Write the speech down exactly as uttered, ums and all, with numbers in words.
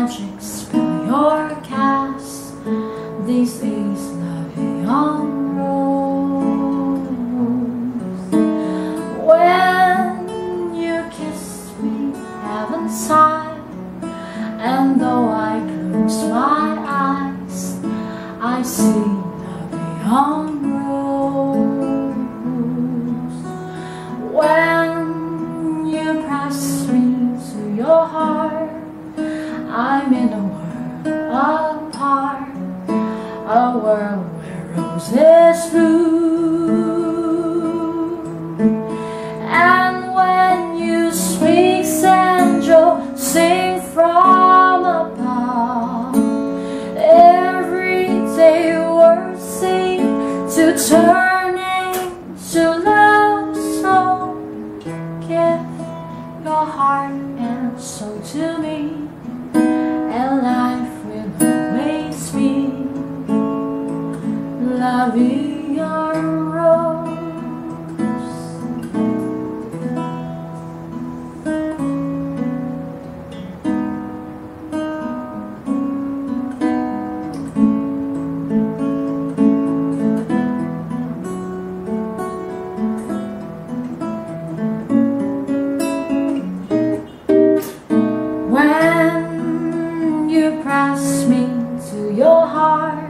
magic spell your cast. This is love young rose. When you kiss me, heaven sighed, and though I close my eyes, I see love young rose. When you press me to your heart, I'm in a world apart, a world where roses bloom. And when you speak, angel, sing from above. Everyday words seem to turn into love. So give your heart and soul to me, and life will always be loving your rose. When you press me to your heart,